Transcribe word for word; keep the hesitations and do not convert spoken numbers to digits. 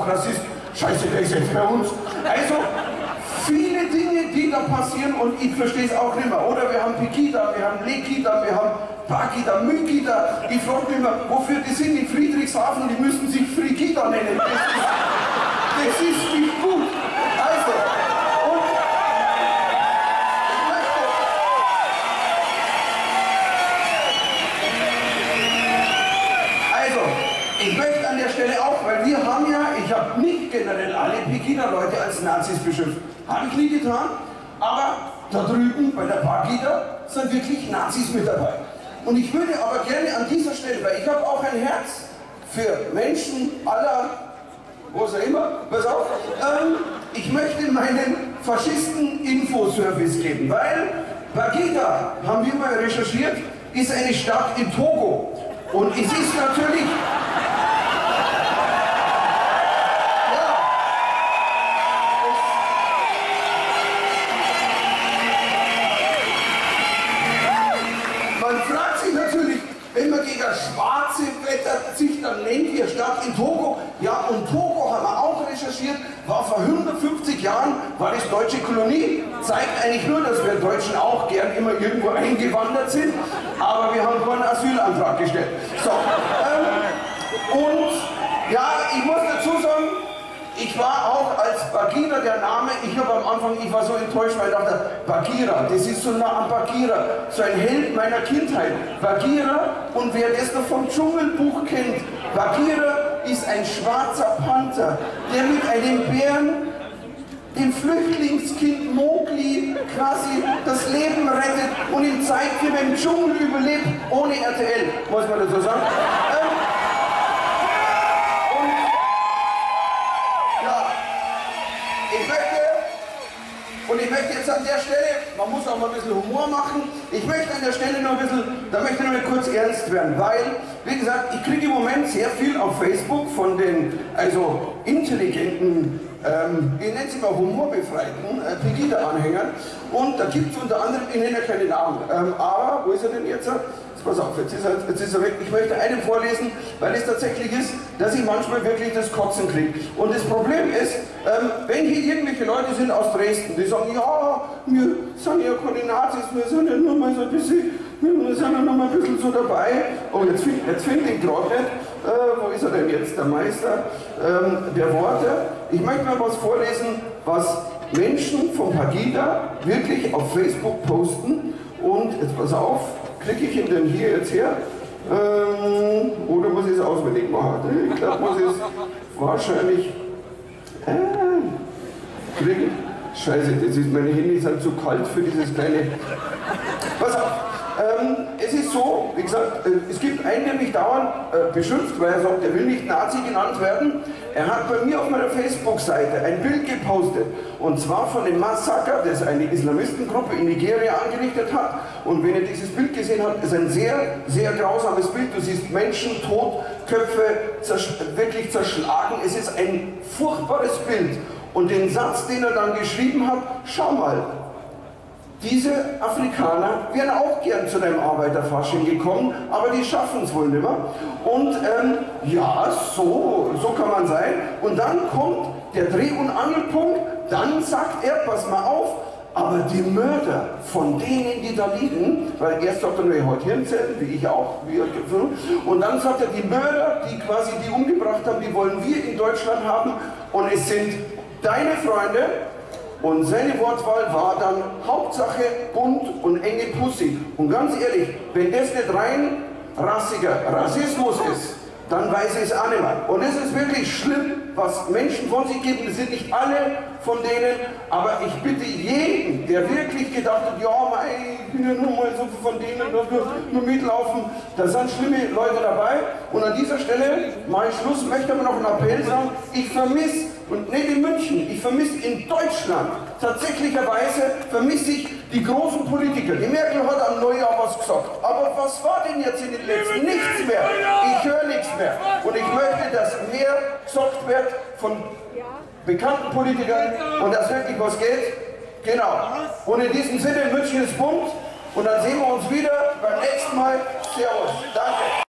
auch Rassist. Scheiße, der ist jetzt bei uns. Also, viele Dinge, die da passieren und ich verstehe es auch nicht mehr. Oder wir haben Pegida, wir haben Legida, wir haben Pagida, Mygida. Ich frage mich immer, wofür die sind in Friedrichshafen, die müssen sich Frigida nennen. Das ist, das ist nicht gut. Also, und ich möchte, also, ich möchte an der Stelle auch, weil wir haben ja, ich habe nicht generell alle Pegida-Leute als Nazis beschimpft. Habe ich nie getan, aber da drüben bei der Pagida sind wirklich Nazis mit dabei. Und ich würde aber gerne an dieser Stelle, weil ich habe auch ein Herz für Menschen aller, wo auch immer, pass auf, ähm, ich möchte meinen Faschisten Infoservice geben, weil Pagida, haben wir mal recherchiert, ist eine Stadt in Togo. Und es ist natürlich... Wenn man gegen das schwarze Wetter sich dann nennt, hier Stadt in Togo, ja, und Togo haben wir auch recherchiert, war vor hundertfünfzig Jahren, war das deutsche Kolonie, zeigt eigentlich nur, dass wir Deutschen auch gern immer irgendwo eingewandert sind, aber wir haben nur einen Asylantrag gestellt. So, ähm, und ja, ich muss dazu sagen, ich war auch als Bagheera der Name, ich habe am Anfang, ich war so enttäuscht, weil ich dachte, Bagheera, das ist so nah an Bagheera, so ein Held meiner Kindheit. Bagheera, und wer das noch vom Dschungelbuch kennt, Bagheera ist ein schwarzer Panther, der mit einem Bären dem Flüchtlingskind Mowgli quasi das Leben rettet und ihm zeigt, wie man im Dschungel überlebt, ohne R T L, muss man dazu sagen. Ähm, Ich möchte, und ich möchte jetzt an der Stelle, man muss auch mal ein bisschen Humor machen, ich möchte an der Stelle noch ein bisschen, da möchte ich noch mal kurz ernst werden, weil, wie gesagt, ich kriege im Moment sehr viel auf Facebook von den, also intelligenten, ähm, ich nenne sie mal humorbefreiten äh, Pegida-Anhängern, und da gibt es unter anderem, ich nenne ja keine Namen, ähm, aber, wo ist er denn jetzt? Pass auf, jetzt ist, er, jetzt ist er weg. Ich möchte einen vorlesen, weil es tatsächlich ist, dass ich manchmal wirklich das Kotzen kriege. Und das Problem ist, ähm, wenn hier irgendwelche Leute sind aus Dresden, die sagen, ja, wir sind ja keine Nazis, wir sind ja nur mal so ein bisschen, wir sind ja noch mal ein bisschen so dabei. Oh, jetzt finde jetzt find ich gerade nicht, äh, wo ist er denn jetzt, der Meister ähm, der Worte. Ich möchte mal was vorlesen, was Menschen von Pagida wirklich auf Facebook posten. Und jetzt pass auf, kriege ich ihn denn hier jetzt her? Ähm, oder muss ich es auswendig machen? Ich glaube, muss ich es wahrscheinlich... Äh, kriegen. Scheiße, das ist, meine Hände sind zu kalt für dieses kleine... Pass auf, ähm, es ist so, wie gesagt, äh, es gibt einen, der mich dauernd äh, beschimpft, weil er sagt, er will nicht Nazi genannt werden. Er hat bei mir auf meiner Facebook-Seite ein Bild gepostet, und zwar von dem Massaker, das eine Islamistengruppe in Nigeria angerichtet hat. Und wenn ihr dieses Bild gesehen habt, ist ein sehr, sehr grausames Bild. Du siehst Menschen tot, Köpfe zersch wirklich zerschlagen. Es ist ein furchtbares Bild. Und den Satz, den er dann geschrieben hat, schau mal, diese Afrikaner wären auch gern zu deinem Arbeiterfasching gekommen, aber die schaffen es wohl nicht mehr. Und ähm, ja, so, so kann man sein. Und dann kommt der Dreh- und Angelpunkt, dann sagt er, pass mal auf, aber die Mörder von denen, die da liegen, weil erst sagt er nur, heute Hirnzellen, wie ich auch, wie er, und dann sagt er, die Mörder, die quasi die umgebracht haben, die wollen wir in Deutschland haben, und es sind deine Freunde. Und seine Wortwahl war dann Hauptsache bunt und enge Pussy. Und ganz ehrlich, wenn das nicht rein rassiger Rassismus ist, dann weiß ich es auch nicht mehr. Und es ist wirklich schlimm, was Menschen von sich geben. Das sind nicht alle von denen, aber ich bitte jeden, der wirklich gedacht hat, ja, mei, ich bin ja nur mal so von denen, nur, nur mitlaufen. Da sind schlimme Leute dabei. Und an dieser Stelle, mal Schluss, möchte aber noch einen Appell sagen, ich vermisse, und nicht in München, ich vermisse in Deutschland, tatsächlicherweise vermisse ich die großen Politiker. Die Merkel hat am Neujahr was gesagt, aber was war denn jetzt in den letzten? Nichts mehr. Ich höre nichts mehr. Und ich möchte, dass mehr gesagt wird von bekannten Politikern und dass wirklich was geht. Genau. Und in diesem Sinne, München ist bunt, und dann sehen wir uns wieder beim nächsten Mal. Servus. Danke.